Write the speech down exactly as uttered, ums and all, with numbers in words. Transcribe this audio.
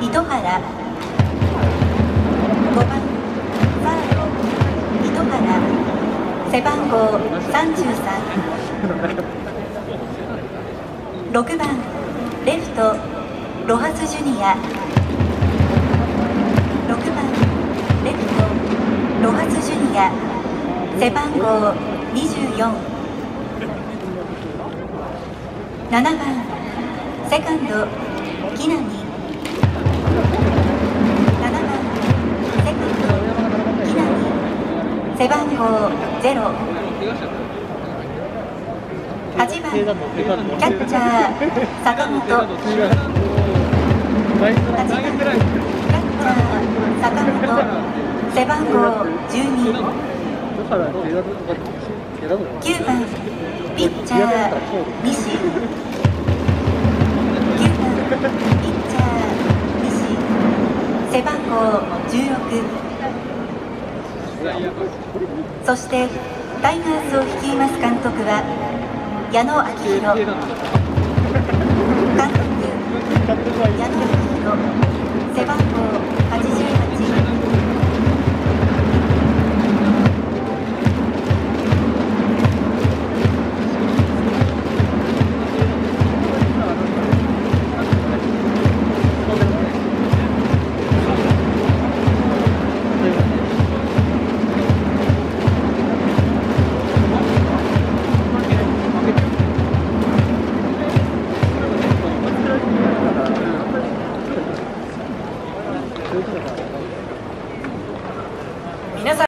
糸原、ごばんサード糸原、背番号さんじゅうさん、ろくばんレフトロハスジュニア、ろくばんレフトロハスジュニア、背番号にじゅうよん、ななばんセカンド木浪、ななばんセカンド木浪、背番号ゼロ、はちばんキャッチャー坂本、はちばんキャッチャー坂本、背番号じゅうに、きゅうばんピッチャー西、きゅうばんピッチャー西、背番号じゅうろく、そしてタイガースを率います監督は矢野昭弘。